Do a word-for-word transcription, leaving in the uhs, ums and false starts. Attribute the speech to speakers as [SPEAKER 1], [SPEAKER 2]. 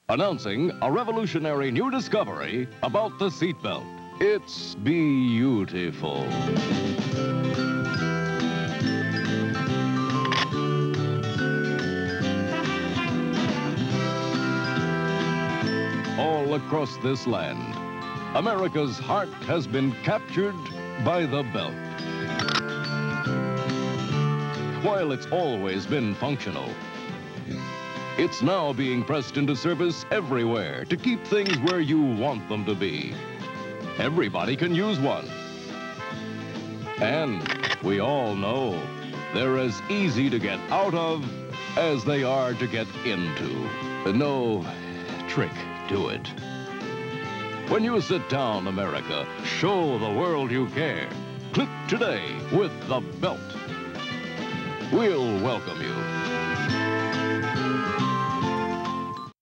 [SPEAKER 1] Announcing a revolutionary new discovery about the seatbelt. It's beautiful. All across this land, America's heart has been captured by the belt. While it's always been functional, it's now being pressed into service everywhere to keep things where you want them to be. Everybody can use one. And we all know they're as easy to get out of as they are to get into. No trick to it. When you sit down, America, show the world you care. Click today with the belt. We'll welcome you.